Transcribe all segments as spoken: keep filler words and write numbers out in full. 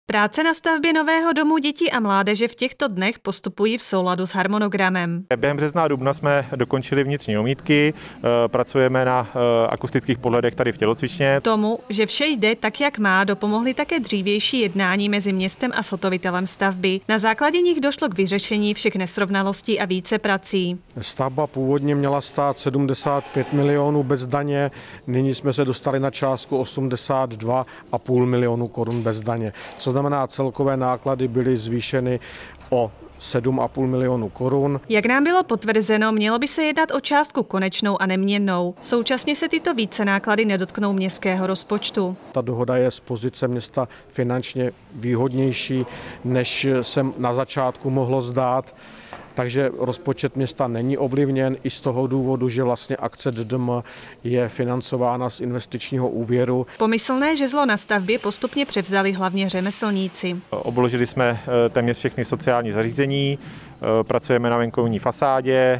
Práce na stavbě nového domu dětí a mládeže v těchto dnech postupují v souladu s harmonogramem. Během března a dubna jsme dokončili vnitřní omítky, pracujeme na akustických podhledech tady v tělocvičně. Tomu, že vše jde tak, jak má, dopomohly také dřívější jednání mezi městem a zhotovitelem stavby. Na základě nich došlo k vyřešení všech nesrovnalostí a více prací. Stavba původně měla stát sedmdesát pět milionů bez daně, nyní jsme se dostali na částku osmdesát dva a půl milionu korun bez daně. Co znamená, celkové náklady byly zvýšeny o sedm a půl milionu korun. Jak nám bylo potvrzeno, mělo by se jednat o částku konečnou a neměnnou. Současně se tyto více náklady nedotknou městského rozpočtu. Ta dohoda je z pozice města finančně výhodnější, než se na začátku mohlo zdát. Takže rozpočet města není ovlivněn i z toho důvodu, že vlastně akce D D M je financována z investičního úvěru. Pomyslné žezlo na stavbě postupně převzali hlavně řemeslníci. Obložili jsme téměř všechny sociální zařízení, pracujeme na venkovní fasádě,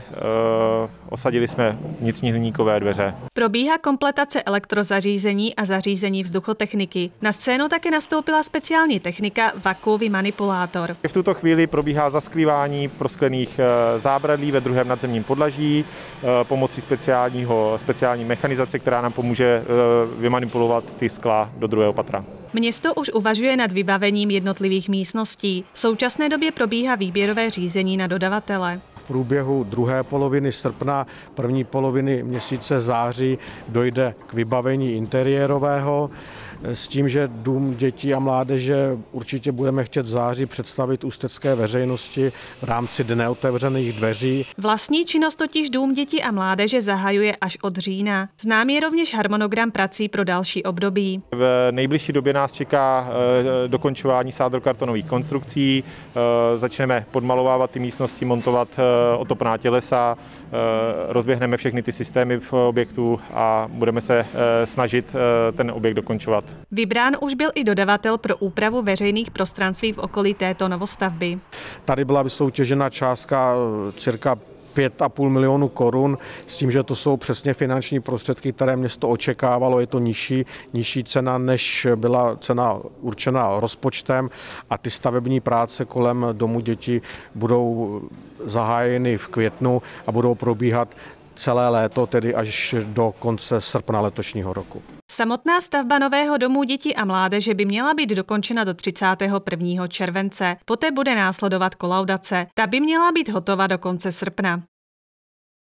osadili jsme vnitřní hliníkové dveře. Probíhá kompletace elektrozařízení a zařízení vzduchotechniky. Na scénu také nastoupila speciální technika vakuový manipulátor. V tuto chvíli probíhá zasklívání prosklených zábradlí ve druhém nadzemním podlaží pomocí speciálního, speciální mechanizace, která nám pomůže vymanipulovat ty skla do druhého patra. Město už uvažuje nad vybavením jednotlivých místností. V současné době probíhá výběrové řízení na dodavatele. V průběhu druhé poloviny srpna, první poloviny měsíce září dojde k vybavení interiérového s tím, že Dům dětí a mládeže určitě budeme chtět v září představit ústecké veřejnosti v rámci Dne otevřených dveří. Vlastní činnost totiž Dům dětí a mládeže zahajuje až od října. Znám je rovněž harmonogram prací pro další období. V nejbližší době nás čeká dokončování sádrokartonových konstrukcí, začneme podmalovávat ty místnosti, montovat otopná tělesa, rozběhneme všechny ty systémy v objektu a budeme se snažit ten objekt dokončovat. Vybrán už byl i dodavatel pro úpravu veřejných prostranství v okolí této novostavby. Tady byla vysoutěžena částka cirka pět a půl milionu korun, s tím, že to jsou přesně finanční prostředky, které město očekávalo. Je to nižší, nižší cena, než byla cena určená rozpočtem, a ty stavební práce kolem domu dětí budou zahájeny v květnu a budou probíhat celé léto, tedy až do konce srpna letošního roku. Samotná stavba nového domu dětí a mládeže by měla být dokončena do třicátého prvního července. Poté bude následovat kolaudace. Ta by měla být hotova do konce srpna.